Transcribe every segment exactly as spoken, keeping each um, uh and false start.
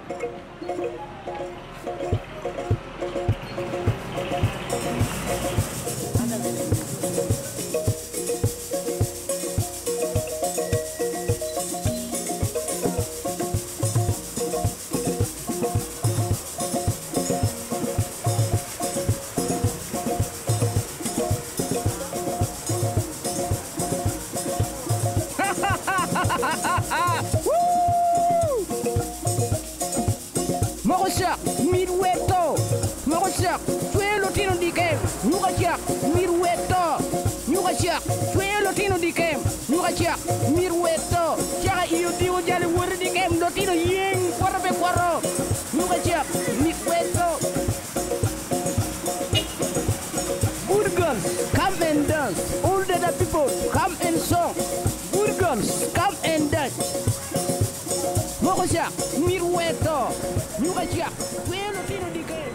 Mokosak, Midweto, Mokosak, Tue Lotino di game, Nukasak, Midweto, Nukasak, Tue Lotino di game, Nukasak, Midweto, Chaka iyo diwo jale wuri di game, Lotino yeng, kwaro pe kwaro, Nukasak, Midweto. Good girls, come and dance, all the other people, come and song, good girls, come and dance. Mokosak, Midweto, Nukasak, Tue Lotino di game.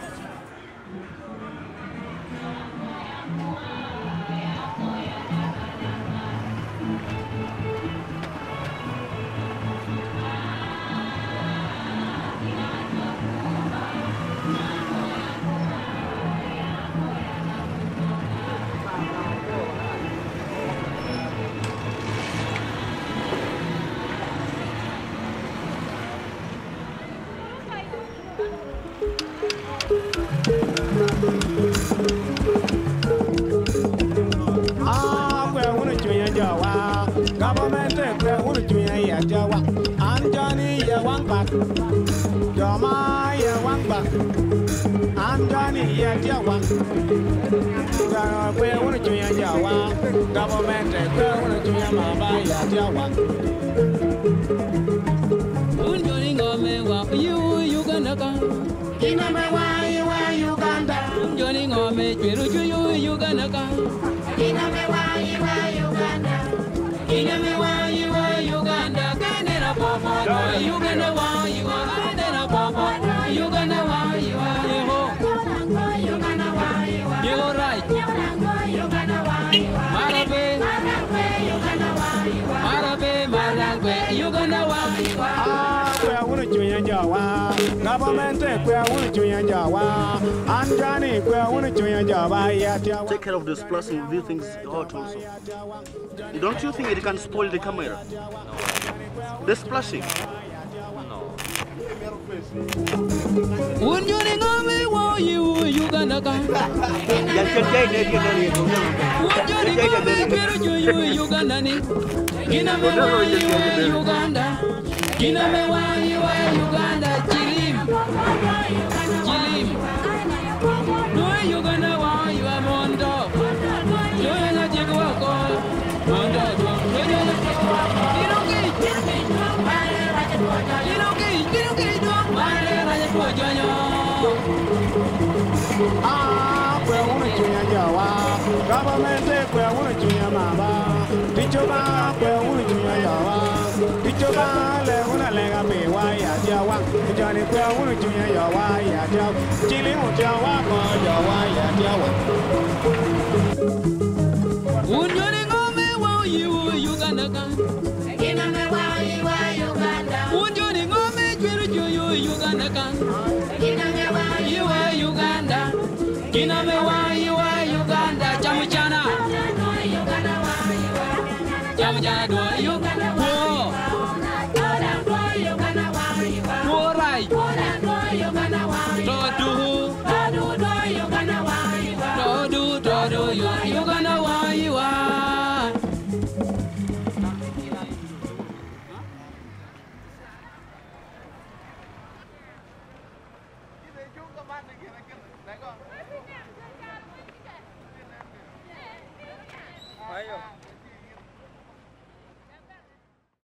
Government who do ya jawa Anjani ya wang back Joma ya wang back Anjani ya jawa Kwe who do ya jawa Government who do ya maba ya jawa Unjoni ngome wa yu Uganda ka Iname wa yu Uganda Unjoni ngome chweru yu Uganda ka Iname wa yu Uganda Iname wa yu Uganda Kanera popo Uganda wa yu Kanera popo Uganda wa yu Uganda wa yu You're right Uganda wa yu Marabe Uganda wa yu Marabe Marangwe Uganda wa yu Ah, kwe wunu chunya jawa Government kwe wunu chunya jawa Anjani kwe wunu chunya jawa ya jawa. Take care of this plastic. These things hot also. Don't you think it can spoil the camera? This plastic. Unjoni ngome wa yu Uganda ka Unjoni ngome chweru yu Uganda ni Iname wa yu Uganda Iname wa yu Uganda Chilim Chilim No Uganda wa yu Mondo No yana jigo wako Mondo Iroki Iroki Iroki Mare raja pojonyo Ah, kwe wunu chunya jawa Government kwe wunu chunya maba Tichoba kwe wunu chunya jawa Tichoba le wuna lega mewa ya jawa Jani kwe wunu chunya jawa ya jawa Chili jawa ko jawa ya jawa Unjoni ngome wa yu Uganda ka Iname wa yu Uganda Unjoni ngome chweru yu Uganda ka Iname wa yu Uganda Iname wa yu Uganda Chamuchana Chamuchana do Uganda Wo Wo rai Todu Todu Todu Uganda wa yu Cái này chú các bạn này kia này kia này. Đấy con.